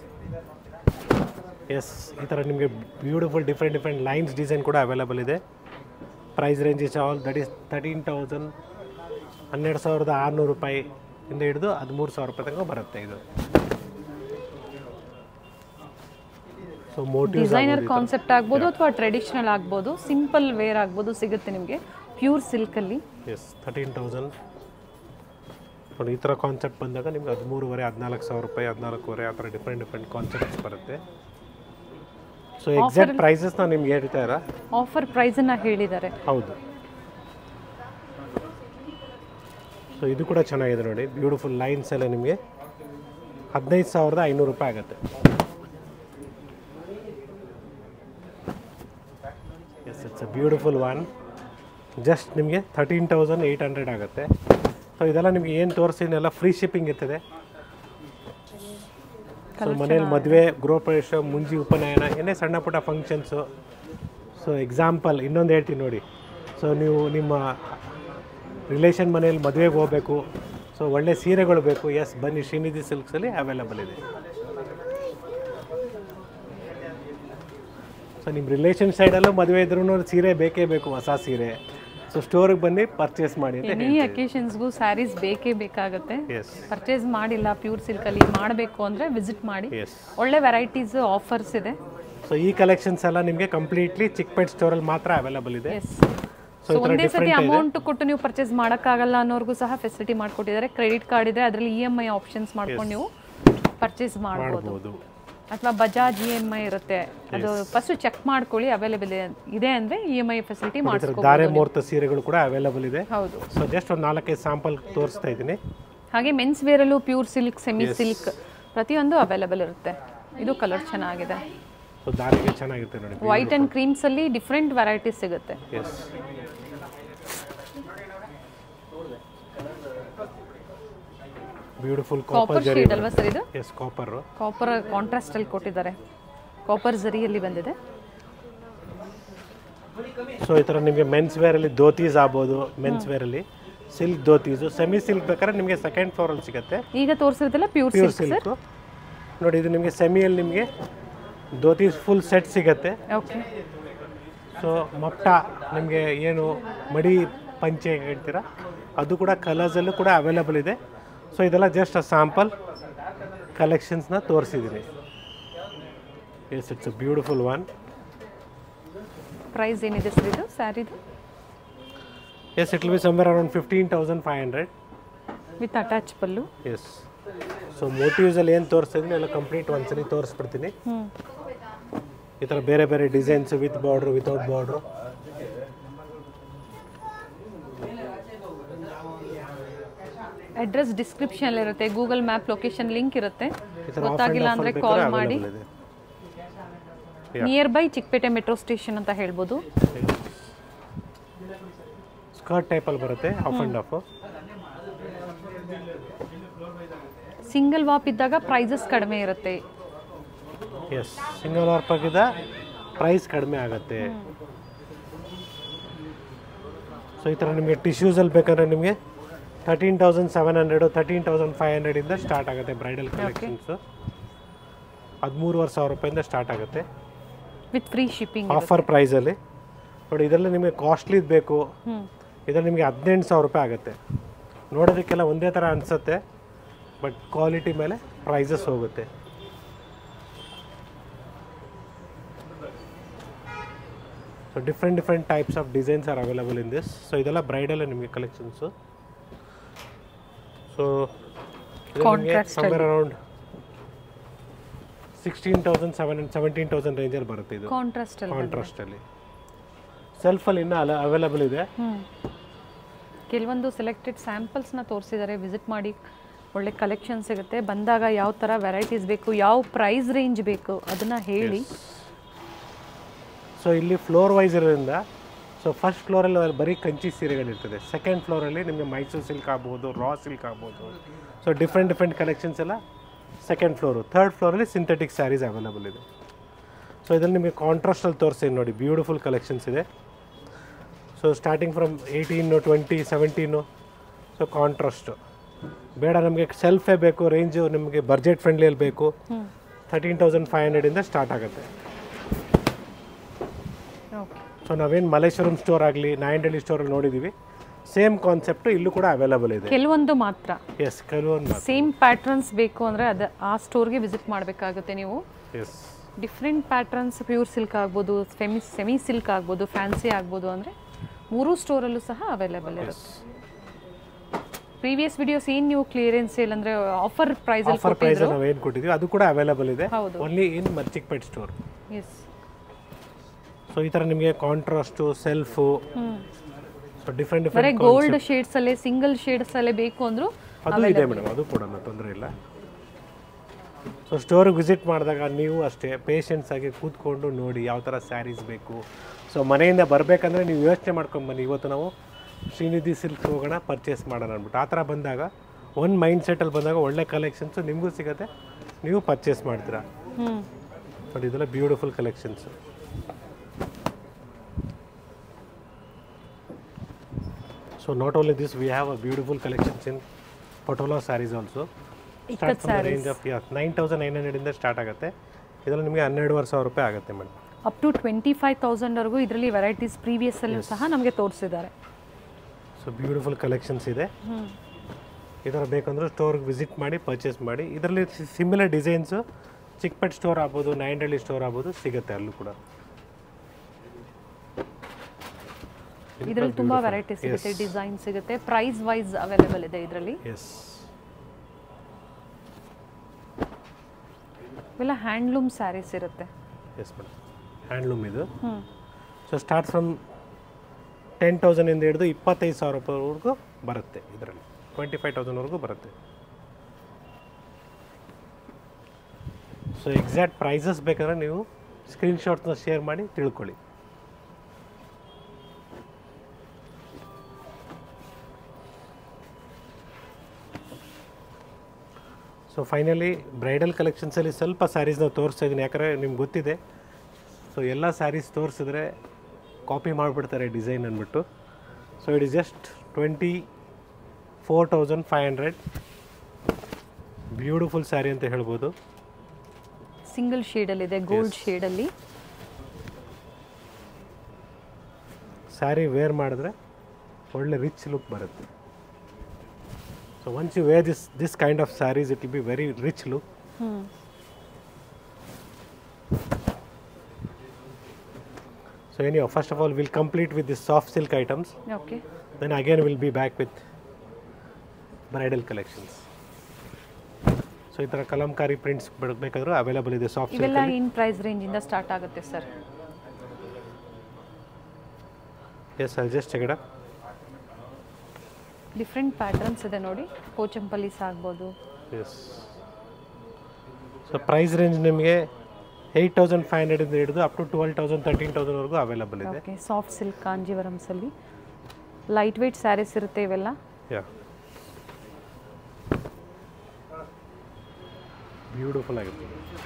Speaker 1: ಎಸ್, ಈ ಥರ ನಿಮಗೆ ಬ್ಯೂಟಿಫುಲ್ ಡಿಫ್ರೆಂಟ್ ಲೈನ್ಸ್ ಡಿಸೈನ್ ಕೂಡ ಅವೈಲೇಬಲ್ ಇದೆ. Price range is all that is 13,000, 12,600 ರೂಪಾಯಿ ಇಂದ ಹಿಡಿದು 13,000 ರೂಪಾಯಿ ತನಕ ಬರುತ್ತೆ ಇದು. ಸೊ ಮೋಟಿವ್
Speaker 2: ಡಿಸೈನರ್ ಕಾನ್ಸೆಪ್ಟ್ ಆಗ್ಬೋದು ಅಥವಾ ಟ್ರೆಡಿಷನಲ್ ಆಗ್ಬೋದು, ಸಿಂಪಲ್ ವೇರ್ ಆಗ್ಬೋದು, ಸಿಗುತ್ತೆ ನಿಮಗೆ ಪ್ಯೂರ್ ಸಿಲ್ಕಲ್ಲಿ.
Speaker 1: ಎಸ್, 13,000. ನೋಡಿ ಈ ಥರ ಕಾನ್ಸೆಪ್ಟ್ ಬಂದಾಗ ನಿಮ್ಗೆ 13,500, 14,000 ರೂಪಾಯಿ, 14,500 ಆ ಥರ ಡಿಫ್ರೆಂಟ್ ಕಾನ್ಸೆಪ್ಟ್ಸ್ ಬರುತ್ತೆ. ಸೊ ಎಕ್ಸಾಕ್ಟ್ ಪ್ರೈಸಸ್ನ ನಿಮ್ಗೆ ಹೇಳ್ತಾ ಇರ,
Speaker 2: ಆಫರ್ ಪ್ರೈಸನ್ನು ಹೇಳಿದ್ದಾರೆ.
Speaker 1: ಹೌದು. ಸೊ ಇದು ಕೂಡ ಚೆನ್ನಾಗಿದೆ ನೋಡಿ, ಬ್ಯೂಟಿಫುಲ್ ಲೈನ್ಸ್ ಎಲ್ಲ ನಿಮಗೆ 15,500 ರೂಪಾಯಿ ಆಗುತ್ತೆ. Yes, it's a beautiful one. Just ನಿಮಗೆ 13,800 ಆಗುತ್ತೆ. ಸೊ ಇದೆಲ್ಲ ನಿಮಗೆ ಏನು ತೋರಿಸಿದ್ನೆಲ್ಲ ಫ್ರೀ ಶಿಪ್ಪಿಂಗ್ ಇರ್ತದೆ. ಸೊ ಮನೇಲಿ ಮದುವೆ, ಗೃಹಪ್ರವೇಶ, ಮುಂಜಿ ಉಪನಯನ, ಏನೇ ಸಣ್ಣ ಪುಟ್ಟ ಫಂಕ್ಷನ್ಸು. ಸೊ ಎಕ್ಸಾಂಪಲ್ ಇನ್ನೊಂದು ಹೇಳ್ತೀನಿ ನೋಡಿ. ಸೊ ನೀವು ನಿಮ್ಮ ರಿಲೇಷನ್ ಮನೇಲಿ ಮದುವೆಗೆ ಹೋಗಬೇಕು, ಸೊ ಒಳ್ಳೆ ಸೀರೆಗಳು ಬೇಕು, ಎಸ್ ಬನ್ನಿ, ಶ್ರೀನಿಧಿ ಸಿಲ್ಕ್ಸಲ್ಲಿ ಅವೈಲೇಬಲ್ ಇದೆ. ಸೊ ನಿಮ್ಮ ರಿಲೇಷನ್ ಸೈಡಲ್ಲೂ ಮದುವೆ ಇದ್ರೂ ಸೀರೆ ಬೇಕೇ ಬೇಕು, ಹೊಸ ಸೀರೆ. ಸೊ ಸ್ಟೋರಿಗೆ ಬನ್ನಿ, ಪರ್ಚೇಸ್ ಮಾಡಿ.
Speaker 2: ಎನಿ ಅಕೇಶನ್ಸ್ಗೂ ಸ್ಯಾರೀಸ್ ಬೇಕೇ ಬೇಕಾಗುತ್ತೆ. ಪರ್ಚೇಸ್ ಮಾಡಿಲ್ಲ ಪ್ಯೂರ್ ಸಿಲ್ಕಲ್ಲಿ ಮಾಡಬೇಕು ಅಂದರೆ ವಿಸಿಟ್ ಮಾಡಿ. ಒಳ್ಳೆ ವೆರೈಟೀಸ್, ಆಫರ್ಸ್ ಇದೆ.
Speaker 1: ಸೊ ಈ ಕಲೆಕ್ಷನ್ಸ್ ಎಲ್ಲ ನಿಮಗೆ ಕಂಪ್ಲೀಟ್ಲಿ ಚಿಕ್ಪೇಟ್ ಸ್ಟೋರಲ್ಲಿ ಮಾತ್ರ ಅವೈಲೇಬಲ್ ಇದೆ.
Speaker 2: ಸೊ ಒಂದೇ ಸತಿ ಅಮೌಂಟ್ ಕೊಟ್ಟು ನೀವು ಪರ್ಚೇಸ್ ಮಾಡೋಕ್ಕಾಗಲ್ಲ ಅನ್ನೋರ್ಗೂ ಸಹ ಫೆಸಿಲಿಟಿ ಮಾಡಿಕೊಟ್ಟಿದ್ದಾರೆ. ಕ್ರೆಡಿಟ್ ಕಾರ್ಡ್ ಇದೆ, ಅದರಲ್ಲಿ EMI ಆಪ್ಷನ್ಸ್ ಮಾಡ್ಕೊಂಡು ನೀವು ಪರ್ಚೇಸ್ ಮಾಡ್ಬೋದು. ಅಥವಾ ಬಜಾಜ್ EMI ಇರುತ್ತೆ, ಅದು ಫಸ್ಟ್ ಚೆಕ್ ಮಾಡ್ಕೊಳ್ಳಿ ಅವೈಲೇಬಲ್ ಇದೆ ಅಂದ್ರೆ EMI ಫೆಸಿಲಿಟಿ ಮಾಡಿಸ್ಕೋಬಹುದು.
Speaker 1: ಧಾರೆ ಮುಹೂರ್ತ ಸೀರೆಗಳು ಕೂಡ ಅವೈಲೇಬಲ್ ಇದೆ.
Speaker 2: ಹೌದು.
Speaker 1: ಸೊ ಜಸ್ಟ್ ಒಂದು 4-5 ಸ್ಯಾಂಪಲ್ ತೋರಿಸ್ತಾ ಇದ್ದೀನಿ.
Speaker 2: ಹಾಗೆ ಮೆನ್ಸ್ ವೇರಲ್ಲೂ ಪ್ಯೂರ್ ಸಿಲ್ಕ್, ಸೆಮಿ ಸಿಲ್ಕ್ ಪ್ರತಿಯೊಂದು ಅವೈಲೇಬಲ್ ಇರುತ್ತೆ. ಇದು ಕಲರ್ ಚೆನ್ನಾಗಿದೆ.
Speaker 1: ಸೊ ಧಾರೆಗೆ ಚೆನ್ನಾಗಿರುತ್ತೆ ನೋಡಿ.
Speaker 2: ವೈಟ್ ಅಂಡ್ ಕ್ರೀಮ್ಸ್ ಅಲ್ಲಿ ಡಿಫರೆಂಟ್ ವೆರೈಟೀಸ್ ಸಿಗುತ್ತೆ.
Speaker 1: ಎಸ್, ಬ್ಯೂಟಿಫುಲ್ ಕಾಪರ್ ಜರಿ
Speaker 2: ಅಲ್ವಾ ಸರ್ ಇದು?
Speaker 1: ಎಸ್, ಕಾಪರ್
Speaker 2: ಕಾಂಟ್ರಾಸ್ಟ್ ಅಲ್ಲಿ ಕೊಟ್ಟಿದ್ದಾರೆ. ಕಾಪರ್ ಜರಿಯಲ್ಲಿ ಬಂದಿದೆ.
Speaker 1: ಸೊ ಈ ಥರ ನಿಮಗೆ ಮೆನ್ಸ್ ವೇರಲ್ಲಿ ಧೋತೀಸ್ ಆಗ್ಬೋದು. ಮೆನ್ಸ್ ವೇರಲ್ಲಿ ಸಿಲ್ಕ್ ಧೋತೀಸು, ಸೆಮಿ ಸಿಲ್ಕ್ ಬೇಕಾದ್ರೆ ನಿಮಗೆ ಸೆಕೆಂಡ್ ಫ್ಲೋರಲ್ಲಿ ಸಿಗುತ್ತೆ.
Speaker 2: ಈಗ ತೋರಿಸಿರ್ತಲ್ಲ ಪ್ಯೂರ್
Speaker 1: ಸಿಲ್ಕ್ ನೋಡಿ. ಇದು ನಿಮಗೆ ಸೆಮಿಯಲ್ಲಿ ನಿಮಗೆ ಧೋತೀಸ್ ಫುಲ್ ಸೆಟ್ ಸಿಗುತ್ತೆ.
Speaker 2: ಓಕೆ.
Speaker 1: ಸೊ ಮಪ್ಟ ನಿಮಗೆ ಏನು ಮಡಿ ಪಂಚೆ ಹೇಳ್ತೀರಾ ಅದು ಕೂಡ ಕಲರ್ಸಲ್ಲೂ ಕೂಡ ಅವೈಲೇಬಲ್ ಇದೆ. ಸೊ ಇದೆಲ್ಲ ಜಸ್ಟ್ ಸ್ಯಾಂಪಲ್ ಕಲೆಕ್ಷನ್ಸ್ನ ತೋರಿಸಿದ್ದೀನಿ. Yes, it's a beautiful one.
Speaker 2: Price ಏನಿದೆ ಸರ್ ಇದು ಸ್ಯಾರಿದು?
Speaker 1: Yes, it will be somewhere around 15,500
Speaker 2: with attach pallu.
Speaker 1: Yes. So ಮೋಟಿವ್ಸಲ್ಲಿ ಏನು ತೋರಿಸ್ತಿದ್ದೀನಿ ಎಲ್ಲ ಕಂಪ್ಲೀಟ್ ಒಂದ್ಸರಿ ತೋರಿಸ್ಬಿಡ್ತೀನಿ. ಈ ಥರ ಬೇರೆ ಬೇರೆ designs with border, without border.
Speaker 2: Address description ಇರುತ್ತೆ, ಗೂಗಲ್ ಮ್ಯಾಪ್ ಲೊಕೇಶನ್ ಲಿಂಕ್ ಇರುತ್ತೆ. ಗೊತ್ತಾಗಿಲ್ಲ ಅಂದ್ರೆ ಕಾಲ್ ಮಾಡಿ. Nearby Chickpet metro station ಅಂತ ಹೇಳ್ಬೋದು.
Speaker 1: ಸ್ಕರ್ಟ್ ಟೈಪಲ್ಲಿ ಬರುತ್ತೆ, off and off.
Speaker 2: Single warp ಇದ್ದಾಗ ಪ್ರೈಸಸ್ ಕಡಿಮೆ ಇರುತ್ತೆ.
Speaker 1: ಎಸ್, ಸಿಂಗಲ್ ವಾಪ್ ಆಗಿದ್ದ ಪ್ರೈಸ್ ಕಡಿಮೆ ಆಗುತ್ತೆ. ಸೊ ಈ ಥರ ನಿಮಗೆ ಟಿಶ್ಯೂಸಲ್ಲಿ ಬೇಕಾದ್ರೆ ನಿಮಗೆ 13,700 13,500 ಇಂದ ಸ್ಟಾರ್ಟ್ ಆಗುತ್ತೆ. ಬ್ರೈಡಲ್ ಕಲೆಕ್ಷನ್ಸು 13,500 ರೂಪಾಯಿಂದ ಸ್ಟಾರ್ಟ್ ಆಗುತ್ತೆ
Speaker 2: ವಿತ್ ಫ್ರೀ ಶಿಪ್ಪಿಂಗ್
Speaker 1: ಆಫರ್ ಪ್ರೈಸಲ್ಲಿ. ನೋಡಿ ಇದರಲ್ಲಿ ನಿಮಗೆ ಕಾಸ್ಟ್ಲಿದು ಬೇಕು, ಇದರಲ್ಲಿ ನಿಮಗೆ 18,000 ರೂಪಾಯಿ ಆಗುತ್ತೆ. ನೋಡೋದಕ್ಕೆಲ್ಲ ಒಂದೇ ಥರ ಅನಿಸುತ್ತೆ, ಬಟ್ ಕ್ವಾಲಿಟಿ ಮೇಲೆ ಪ್ರೈಸಸ್ ಹೋಗುತ್ತೆ. So different types of designs are available in this. So ಇದೆಲ್ಲ ಬ್ರೈಡಲ್ ನಿಮಗೆ ಕಲೆಕ್ಷನ್ಸು. ಸೊ ಸಮ್ವೇರ್ ಅರೌಂಡ್ 16,700 17,000 ರೇಂಜಲ್ಲಿ ಬರುತ್ತೆ. ಇದು ಕಾಂಟ್ರಾಸ್ಟಲ್ಲಿ ಸೆಲ್ಫಲ್ಲಿ ಇನ್ನೂ ಅವೈಲೇಬಲ್ ಇದೆ.
Speaker 2: ಕೆಲವೊಂದು ಸೆಲೆಕ್ಟೆಡ್ ಸ್ಯಾಂಪಲ್ಸ್ನ ತೋರಿಸಿದ್ದಾರೆ. ವಿಸಿಟ್ ಮಾಡಿ, ಒಳ್ಳೆ ಕಲೆಕ್ಷನ್ ಸಿಗುತ್ತೆ. ಬಂದಾಗ ಯಾವ ಥರ ವೆರೈಟೀಸ್ ಬೇಕು, ಯಾವ ಪ್ರೈಸ್ ರೇಂಜ್ ಬೇಕು ಅದನ್ನು ಹೇಳಿ.
Speaker 1: ಸೊ ಇಲ್ಲಿ ಫ್ಲೋರ್ ವೈಸ್ ಇರೋದ್ರಿಂದ, ಸೊ ಫಸ್ಟ್ ಫ್ಲೋರಲ್ಲಿ ಬರೀ ಕಂಚಿ ಸೀರೆಗಳಿರ್ತದೆ. ಸೆಕೆಂಡ್ ಫ್ಲೋರಲ್ಲಿ ನಿಮಗೆ ಮೈಸೂರು ಸಿಲ್ಕ್ ಆಗ್ಬೋದು, ರಾ ಸಿಲ್ಕ್ ಆಗ್ಬೋದು. ಸೊ ಡಿಫ್ರೆಂಟ್ ಕಲೆಕ್ಷನ್ಸ್ ಎಲ್ಲ ಸೆಕೆಂಡ್ ಫ್ಲೋರು. ಥರ್ಡ್ ಫ್ಲೋರಲ್ಲಿ ಸಿಂಥೆಟಿಕ್ ಸ್ಯಾರೀಸ್ ಅವೈಲೇಬಲ್ ಇದೆ. ಸೊ ಇದರಲ್ಲಿ ನಿಮಗೆ ಕಾಂಟ್ರಾಸ್ಟಲ್ಲಿ ತೋರಿಸ್ತೀನಿ ನೋಡಿ, ಬ್ಯೂಟಿಫುಲ್ ಕಲೆಕ್ಷನ್ಸ್ ಇದೆ. So starting from 18, 20, 17. So contrast ಬೇಡ, ನಮಗೆ ಸೆಲ್ಫೇ ಬೇಕು, ರೇಂಜು ನಿಮಗೆ ಬಜೆಟ್ ಫ್ರೆಂಡ್ಲಿಯಲ್ಲಿ ಬೇಕು, 13,500 ಇಂದ ಸ್ಟಾರ್ಟ್ ಆಗುತ್ತೆ. ಸೊ ನಾವೇನು ಮಲ್ಲೇಶ್ವರಂ ಸ್ಟೋರ್ ಆಗಲಿ, ನಾಯಂಡಹಳ್ಳಿ ಸ್ಟೋರಲ್ಲಿ ನೋಡಿದ್ದೀವಿ, ಸೇಮ್ ಕಾನ್ಸೆಪ್ಟ್ ಇಲ್ಲೂ ಕೂಡ ಅವೈಲೇಬಲ್ ಇದೆ.
Speaker 2: ಕೆಲವೊಂದು ಮಾತ್ರ.
Speaker 1: ಎಸ್, ಕೆಲವೊಂದು
Speaker 2: ಸೇಮ್ ಪ್ಯಾಟರ್ನ್ಸ್ ಬೇಕು ಅಂದರೆ ಅದು ಆ ಸ್ಟೋರ್ಗೆ ವಿಸಿಟ್ ಮಾಡಬೇಕಾಗುತ್ತೆ ನೀವು.
Speaker 1: Yes,
Speaker 2: different patterns, pure silk ಆಗ್ಬೋದು, ಸೆಮಿ ಸಿಲ್ಕ್ ಆಗ್ಬೋದು, ಫ್ಯಾನ್ಸಿ ಆಗ್ಬೋದು, ಅಂದರೆ 3 ಸ್ಟೋರಲ್ಲೂ ಸಹ ಅವೈಲೇಬಲ್ ಇರುತ್ತೆ. ಪ್ರೀವಿಯಸ್ ವಿಡಿಯೋಸ್ ಏನು ನೀವು ಕ್ಲಿಯರೆನ್ಸ್ ಸೇಲ್ ಅಂದರೆ ಆಫರ್ ಪ್ರೈಸಲ್ಲಿ
Speaker 1: ನಾವು ಏನು ಕೊಟ್ಟಿದ್ದೀವಿ ಅದು ಕೂಡ ಅವೈಲೇಬಲ್ ಇದೆ. Only in Chickpet store.
Speaker 2: Yes.
Speaker 1: So ಈ ಥರ ನಿಮಗೆ contrast, self, so different
Speaker 2: gold shades ಅಲ್ಲೇ, ಸಿಂಗಲ್ ಶೇಡ್ಸ್ ಅಲ್ಲೇ ಬೇಕು ಅಂದ್ರು
Speaker 1: ಅದು ಇದೆ ಮೇಡಮ್, ಅದು ಕೊಡೋಣ, ತೊಂದರೆ ಇಲ್ಲ. ಸೊ ಸ್ಟೋರಿಗೆ ವಿಸಿಟ್ ಮಾಡಿದಾಗ ನೀವು ಅಷ್ಟೇ ಪೇಷನ್ಸ್ ಆಗಿ ಕೂತ್ಕೊಂಡು ನೋಡಿ ಯಾವ ಥರ ಸ್ಯಾರೀಸ್ ಬೇಕು. ಸೊ ಮನೆಯಿಂದ ಬರಬೇಕಂದ್ರೆ ನೀವು ಯೋಚನೆ ಮಾಡ್ಕೊಂಬನ್ನಿ, ಇವತ್ತು ನಾವು ಶ್ರೀನಿಧಿ ಸಿಲ್ಕ್ ಹೋಗೋಣ ಪರ್ಚೇಸ್ ಮಾಡೋಣ ಅಂದ್ಬಿಟ್ಟು. ಆ ಥರ ಬಂದಾಗ ಒಂದು ಮೈಂಡ್ ಸೆಟ್ಟಲ್ಲಿ ಬಂದಾಗ ಒಳ್ಳೆ ಕಲೆಕ್ಷನ್ಸು ನಿಮಗೂ ಸಿಗುತ್ತೆ, ನೀವು ಪರ್ಚೇಸ್ ಮಾಡ್ತೀರಾ. ನೋಡಿ ಇದೆಲ್ಲ beautiful collections. So not only this, we have a beautiful collections in Patola sarees also. Start from the range of 9,900 ಇಂದ ಸ್ಟಾರ್ಟ್ ಆಗುತ್ತೆ. ಇದರಲ್ಲಿ ನಿಮಗೆ 12,500 ರೂಪಾಯಿ ಆಗುತ್ತೆ ಮೇಡಮ್.
Speaker 2: ಅಪ್ ಟು 25,000 ವರೆಗೂ ಇದರಲ್ಲಿ ವೆರೈಟೀಸ್ ಪ್ರೀವಿಯಸ್ ಅಲ್ಲೂ ಸಹ ನಮಗೆ ತೋರಿಸಿದ್ದಾರೆ.
Speaker 1: ಸೊ ಬ್ಯೂಟಿಫುಲ್ ಕಲೆಕ್ಷನ್ಸ್ ಇದೆ. ಈ ಥರ ಬೇಕಂದ್ರೆ ಸ್ಟೋರ್ಗೆ ವಿಸಿಟ್ ಮಾಡಿ ಪರ್ಚೇಸ್ ಮಾಡಿ. ಇದರಲ್ಲಿ ಸಿಮಿಲರ್ ಡಿಸೈನ್ಸು ಚಿಕ್ಕಪೇಟೆ ಸ್ಟೋರ್ ಆಗ್ಬೋದು, ನಾಯಂಡಹಳ್ಳಿ ಸ್ಟೋರ್ ಆಗ್ಬೋದು, ಸಿಗುತ್ತೆ ಅಲ್ಲೂ ಕೂಡ.
Speaker 2: ಇದರಲ್ಲಿ ತುಂಬಾ ವೆರೈಟಿ ಸಿಗುತ್ತೆ, ಡಿಸೈನ್ ಸಿಗುತ್ತೆ, ಪ್ರೈಸ್ ವೈಸ್ ಅವೈಲೇಬಲ್ ಇದೆ ಇದರಲ್ಲಿ.
Speaker 1: ಎಸ್,
Speaker 2: ಇವೆಲ್ಲ ಹ್ಯಾಂಡ್ಲೂಮ್ ಸ್ಯಾರೀಸ್ ಇರುತ್ತೆ.
Speaker 1: ಎಸ್ ಮೇಡಮ್, ಹ್ಯಾಂಡ್ಲೂಮ್ ಇದು. ಸೊ ಸ್ಟಾರ್ಟ್ ಫ್ರಮ್ 10,000 ಇಂದ ಹಿಡಿದು 25,000 ರೂಪಾಯಿವರೆಗೂ ಬರುತ್ತೆ. ಇದರಲ್ಲಿ 25,000ವರೆಗೂ ಬರುತ್ತೆ. ಸೊ ಎಕ್ಸಾಕ್ಟ್ ಪ್ರೈಸಸ್ ಬೇಕಾದ್ರೆ ನೀವು ಸ್ಕ್ರೀನ್ಶಾಟ್ನ ಶೇರ್ ಮಾಡಿ ತಿಳ್ಕೊಳ್ಳಿ. ಸೊ ಫೈನಲಿ ಬ್ರೈಡಲ್ ಕಲೆಕ್ಷನ್ಸಲ್ಲಿ ಸ್ವಲ್ಪ ಸ್ಯಾರೀಸ್ನ ತೋರಿಸ್ತಾ ಇದ್ದೀನಿ, ಯಾಕಂದರೆ ನಿಮ್ಗೆ ಗೊತ್ತಿದೆ. ಸೊ ಎಲ್ಲ ಸ್ಯಾರೀಸ್ ತೋರಿಸಿದ್ರೆ ಕಾಪಿ ಮಾಡಿಬಿಡ್ತಾರೆ ಡಿಸೈನ್ ಅಂದ್ಬಿಟ್ಟು. So it is just 24,500. Beautiful sari ಅಂತ ಹೇಳ್ಬೋದು.
Speaker 2: ಸಿಂಗಲ್ ಶೇಡಲ್ಲಿ ಇದೆ, ಗೋಲ್ಡ್ ಶೇಡಲ್ಲಿ.
Speaker 1: ಸ್ಯಾರಿ ವೇರ್ ಮಾಡಿದ್ರೆ ಒಳ್ಳೆ ರಿಚ್ ಲುಕ್ ಬರುತ್ತೆ. So once you wear this kind of saris it will be very rich look. So anyhow, first of all, we'll complete with the soft silk items.
Speaker 2: Okay.
Speaker 1: Then again we'll be back with bridal collections. So ಇದರ Kalamkari prints ಬೇಕಾದರೂ available ಇದೆ soft silk.
Speaker 2: ಇವೆಲ್ಲ in price range ಇಂದ start ಆಗುತ್ತೆ sir?
Speaker 1: Yes, I just check it up.
Speaker 2: Different patterns ಇದೆ ನೋಡಿ, ಪೋಚಂಪಲ್ಲಿಸ್ ಆಗ್ಬೋದು.
Speaker 1: S. So price range ನಿಮಗೆ 8,500 ಇಂದ ಹಿಡಿದು ಅಪ್ ಟು 12,000 13,000ವರೆಗೂ ಅವೈಲೇಬಲ್ ಇದೆ.
Speaker 2: ಓಕೆ, ಸಾಫ್ಟ್ ಸಿಲ್ಕ್ ಕಾಂಜೀವರಮ್ಸಲ್ಲಿ ಲೈಟ್ ವೇಟ್ ಸ್ಯಾರೀಸ್ ಇರುತ್ತೆ ಇವೆಲ್ಲ.
Speaker 1: ಯಾ, ಬ್ಯೂಟಿಫುಲ್ ಆಗಿದೆ.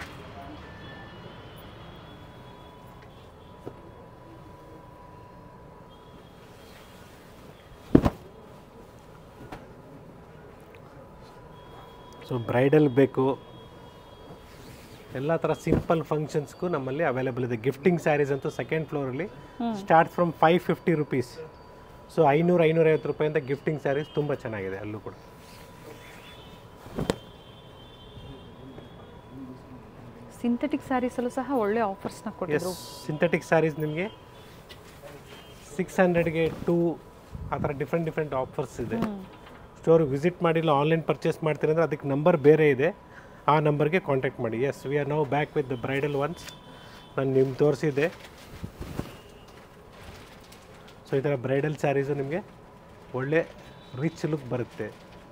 Speaker 1: ಸೊ ಬ್ರೈಡಲ್ ಬೇಕು, ಎಲ್ಲ ಥರ ಸಿಂಪಲ್ ಫಂಕ್ಷನ್ಸ್ಗೂ ನಮ್ಮಲ್ಲಿ ಅವೈಲೇಬಲ್ ಇದೆ. ಗಿಫ್ಟಿಂಗ್ ಸ್ಯಾರೀಸ್ ಅಂತೂ ಸೆಕೆಂಡ್ ಫ್ಲೋರಲ್ಲಿ ಸ್ಟಾರ್ಟ್ ಫ್ರಮ್ 550 ರುಪೀಸ್. ಸೊ 500-550 ರೂಪಾಯಿಂದ ಗಿಫ್ಟಿಂಗ್ ಸ್ಯಾರೀಸ್ ತುಂಬ ಚೆನ್ನಾಗಿದೆ ಅಲ್ಲೂ ಕೂಡ.
Speaker 2: ಸಿಂಥೆಟಿಕ್ ಸ್ಯಾರೀಸಲ್ಲೂ ಸಹ ಒಳ್ಳೆ ಆಫರ್ಸ್ನ ಕೊಟ್ಟಿದ್ರು.
Speaker 1: ಸಿಂಥೆಟಿಕ್ ಸ್ಯಾರೀಸ್ ನಿಮಗೆ 600ಗೆ 2 ಆ ಥರ ಡಿಫ್ರೆಂಟ್ ಆಫರ್ಸ್ ಇದೆ. ಸ್ಟೋರಿಗೆ ವಿಸಿಟ್ ಮಾಡಿಲ್ಲ, ಆನ್ಲೈನ್ ಪರ್ಚೇಸ್ ಮಾಡ್ತೀರಂದ್ರೆ ಅದಕ್ಕೆ ನಂಬರ್ ಬೇರೆ ಇದೆ, ಆ ನಂಬರ್ಗೆ ಕಾಂಟ್ಯಾಕ್ಟ್ ಮಾಡಿ. Yes, we are now back with the bridal ones. ನಾನು ನಿಮ್ಗೆ ತೋರಿಸಿದ್ದೆ. ಸೊ ಈ ಥರ ಬ್ರೈಡಲ್ ಸ್ಯಾರೀಸು ನಿಮಗೆ ಒಳ್ಳೆ ರಿಚ್ ಲುಕ್ ಬರುತ್ತೆ.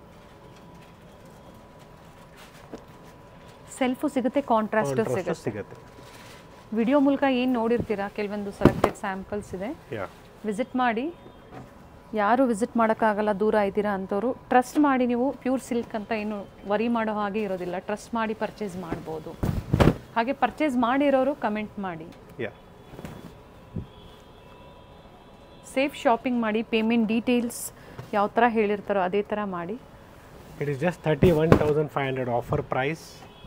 Speaker 2: ಸೆಲ್ಫು ಸಿಗುತ್ತೆ, ಕಾಂಟ್ರಾಸ್ಟ್
Speaker 1: ಸಿಗುತ್ತೆ.
Speaker 2: ವಿಡಿಯೋ ಮೂಲಕ ಏನು ನೋಡಿರ್ತೀರಾ, ಕೆಲವೊಂದು ಸೆಲೆಕ್ಟೆಡ್ ಸ್ಯಾಂಪಲ್ಸ್ ಇದೆ, ವಿಸಿಟ್ ಮಾಡಿ. ಯಾರು ವಿಸಿಟ್ ಮಾಡೋಕ್ಕಾಗಲ್ಲ, ದೂರ ಇದ್ದೀರಾ ಅಂಥವ್ರು ಟ್ರಸ್ಟ್ ಮಾಡಿ ನೀವು ಪ್ಯೂರ್ ಸಿಲ್ಕ್ ಅಂತ ಏನು ವರಿ ಮಾಡೋ ಹಾಗೆ ಇರೋದಿಲ್ಲ, ಟ್ರಸ್ಟ್ ಮಾಡಿ ಪರ್ಚೇಸ್ ಮಾಡ್ಬೋದು. ಹಾಗೆ ಪರ್ಚೇಸ್ ಮಾಡಿರೋರು ಕಮೆಂಟ್ ಮಾಡಿ. ಸೇಫ್ ಶಾಪಿಂಗ್ ಮಾಡಿ, ಪೇಮೆಂಟ್ ಡೀಟೇಲ್ಸ್ ಯಾವ ಥರ ಹೇಳಿರ್ತಾರೋ ಅದೇ ಥರ ಮಾಡಿ.
Speaker 1: It is just 31,500 offer price.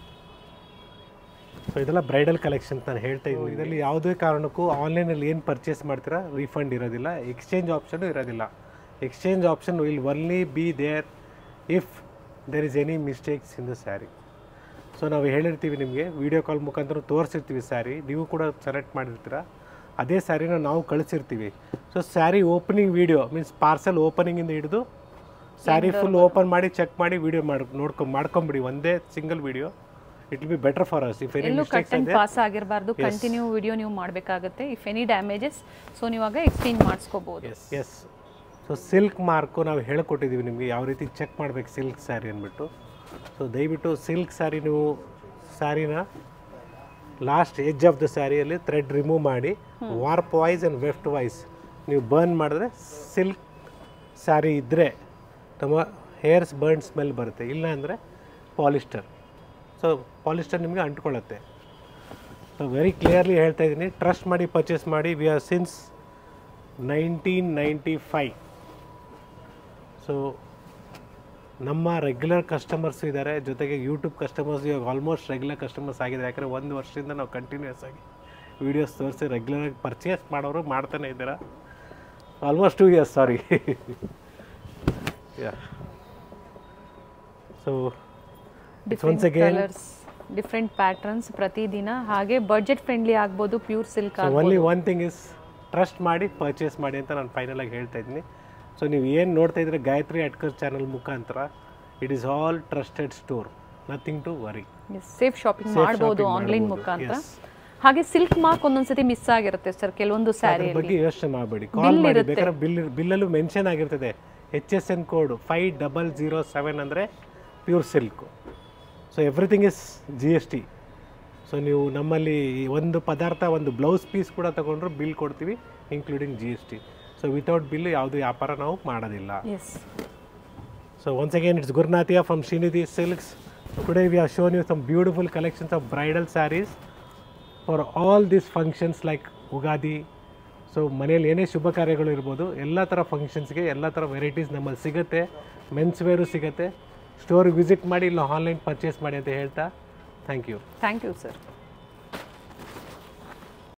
Speaker 1: So ಇದೆಲ್ಲ ಬ್ರೈಡಲ್ ಕಲೆಕ್ಷನ್ ನಾನು ಹೇಳ್ತಾ ಇದ್ದೀನಿ. ಇದರಲ್ಲಿ ಯಾವುದೇ ಕಾರಣಕ್ಕೂ ಆನ್ಲೈನಲ್ಲಿ ಏನು ಪರ್ಚೇಸ್ ಮಾಡ್ತೀರಾ ರೀಫಂಡ್ ಇರೋದಿಲ್ಲ, ಎಕ್ಸ್ಚೇಂಜ್ ಆಪ್ಷನು ಇರೋದಿಲ್ಲ. Exchange option will only be there if there is any mistakes in the sari. So ನಾವು ಹೇಳಿರ್ತೀವಿ ನಿಮಗೆ, ವಿಡಿಯೋ ಕಾಲ್ ಮುಖಾಂತರ ತೋರಿಸಿರ್ತೀವಿ ಸ್ಯಾರಿ, ನೀವು ಕೂಡ ಸೆಲೆಕ್ಟ್ ಮಾಡಿರ್ತೀರ, ಅದೇ ಸ್ಯಾರಿನ ನಾವು ಕಳಿಸಿರ್ತೀವಿ. So sari opening video means parcel ಓಪನಿಂಗಿಂದ ಹಿಡಿದು ಸ್ಯಾರಿ ಫುಲ್ ಓಪನ್ ಮಾಡಿ ಚೆಕ್ ಮಾಡಿ ವಿಡಿಯೋ ಮಾಡ್ಕೊಂಬಿಡಿ, ಒಂದೇ single video. It will be better for us. If any mistakes ಇದೆ
Speaker 2: ಪಾಸ್ ಆಗಿರಬಾರ್ದು, ಕಂಟಿನ್ಯೂ ವಿಡಿಯೋ ನೀವು ಮಾಡಬೇಕಾಗುತ್ತೆ. ಇಫ್ ಎನಿ ಡ್ಯಾಮೇಜಸ್ ಸೊ ನೀವಾಗ ಎಕ್ಸ್ಚೇಂಜ್ ಮಾಡಿಸ್ಕೋಬಹುದು.
Speaker 1: ಎಸ್. ಸೊ ಸಿಲ್ಕ್ ಮಾರ್ಕು ನಾವು ಹೇಳಿಕೊಟ್ಟಿದ್ದೀವಿ ನಿಮಗೆ ಯಾವ ರೀತಿ ಚೆಕ್ ಮಾಡಬೇಕು ಸಿಲ್ಕ್ ಸ್ಯಾರಿ ಅಂದ್ಬಿಟ್ಟು. ಸೊ ದಯವಿಟ್ಟು ಸಿಲ್ಕ್ ಸ್ಯಾರಿ ನೀವು ಸ್ಯಾರಿನ ಲಾಸ್ಟ್ ಎಡ್ಜ್ ಆಫ್ ದ ಸ್ಯಾರಿಯಲ್ಲಿ ಥ್ರೆಡ್ ರಿಮೂವ್ ಮಾಡಿ warp wise and weft wise ನೀವು ಬರ್ನ್ ಮಾಡಿದ್ರೆ ಸಿಲ್ಕ್ ಸ್ಯಾರಿ ಇದ್ದರೆ ತಮ್ಮ ಹೇರ್ಸ್ ಬರ್ನ್ ಸ್ಮೆಲ್ ಬರುತ್ತೆ, ಇಲ್ಲ ಅಂದರೆ ಪಾಲಿಸ್ಟರ್. ಸೊ ಪಾಲಿಸ್ಟರ್ ನಿಮಗೆ ಅಂಟ್ಕೊಳ್ಳುತ್ತೆ. ಸೊ ವೆರಿ ಕ್ಲಿಯರ್ಲಿ ಹೇಳ್ತಾ ಇದ್ದೀನಿ, ಟ್ರಸ್ಟ್ ಮಾಡಿ ಪರ್ಚೇಸ್ ಮಾಡಿ. We are since 1995. ಸೊ ನಮ್ಮ ರೆಗ್ಯುಲರ್ ಕಸ್ಟಮರ್ಸ್ ಇದ್ದಾರೆ, ಜೊತೆಗೆ ಯೂಟ್ಯೂಬ್ ಕಸ್ಟಮರ್ಸ್ ಇವಾಗ ಆಲ್ಮೋಸ್ಟ್ ರೆಗ್ಯುಲರ್ ಕಸ್ಟಮರ್ಸ್ ಆಗಿದ್ದಾರೆ. ಯಾಕಂದರೆ 1 ವರ್ಷದಿಂದ ನಾವು ಕಂಟಿನ್ಯೂಸ್ ಆಗಿ ವೀಡಿಯೋಸ್ ತೋರಿಸಿ ರೆಗ್ಯುಲರಾಗಿ ಪರ್ಚೇಸ್ ಮಾಡೋರು ಮಾಡ್ತಾನೆ ಇದ್ದೀರಾ. ಆಲ್ಮೋಸ್ಟ್ 2 years, ಸಾರಿ. Yeah. So
Speaker 2: different colours, different patterns ಪ್ರತಿದಿನ. ಹಾಗೆ ಬಡ್ಜೆಟ್ ಫ್ರೆಂಡ್ಲಿ ಆಗ್ಬೋದು, pure silk.
Speaker 1: Only one thing is trust ಮಾಡಿ ಪರ್ಚೇಸ್ ಮಾಡಿ ಅಂತ ನಾನು ಫೈನಲಾಗಿ ಹೇಳ್ತಾ ಇದ್ದೀನಿ. ಸೊ ನೀವು ಏನು ನೋಡ್ತಾ ಇದ್ರೆ ಗಾಯತ್ರಿ ಅಟ್ಕರ್ ಚಾನಲ್ ಮುಖಾಂತರ it is all trusted store, nothing to worry.
Speaker 2: Safe shopping ಮಾಡ್ಬೋದು ಆನ್ಲೈನ್ ಮುಖಾಂತರ. ಹಾಗೆ ಸಿಲ್ಕ್ ಮಾರ್ಕ್ ಒಂದೊಂದ್ಸತಿ ಮಿಸ್ ಆಗಿರುತ್ತೆ ಸರ್ ಕೆಲವೊಂದು ಸ್ಯಾರಿ
Speaker 1: ಬಗ್ಗೆ ಯೋಚನೆ ಮಾಡಬೇಡಿ, ಕಾಲ್ ಮಾಡಿ, ಬೇಕಾದ್ರೆ ಬಿಲ್ಲಲ್ಲೂ ಮೆನ್ಷನ್ ಆಗಿರ್ತದೆ HSN ಕೋಡ್ 5007 ಅಂದರೆ pure silk. So everything is GST. So ನೀವು ನಮ್ಮಲ್ಲಿ ಒಂದು ಪದಾರ್ಥ ಒಂದು ಬ್ಲೌಸ್ ಪೀಸ್ ಕೂಡ ತಗೊಂಡ್ರು ಬಿಲ್ ಕೊಡ್ತೀವಿ including GST. So without bill ಯಾವುದು ವ್ಯಾಪಾರ ನಾವು ಮಾಡೋದಿಲ್ಲ. ಸೊ ಒನ್ಸ್ ಅಗೇನ್ ಇಟ್ಸ್ ಗುರುನಾಥಿಯಾ from Srinidhi silks. Today we have shown you some beautiful collections of bridal saris for all these functions like Ugadi. So ಮನೇಲಿ ಏನೇ ಶುಭ ಕಾರ್ಯಗಳು ಇರ್ಬೋದು, ಎಲ್ಲ ಥರ ಫಂಕ್ಷನ್ಸ್ಗೆ ಎಲ್ಲ ಥರ ವೆರೈಟೀಸ್ ನಮ್ಮಲ್ಲಿ ಸಿಗುತ್ತೆ. ಮೆನ್ಸ್ ವೇರು ಸಿಗುತ್ತೆ. ಸ್ಟೋರಿಗೆ ವಿಸಿಟ್ ಮಾಡಿ ಇಲ್ಲ ಆನ್ಲೈನ್ ಪರ್ಚೇಸ್ ಮಾಡಿ ಅಂತ ಹೇಳ್ತಾ ಥ್ಯಾಂಕ್ ಯು
Speaker 2: ಸರ್.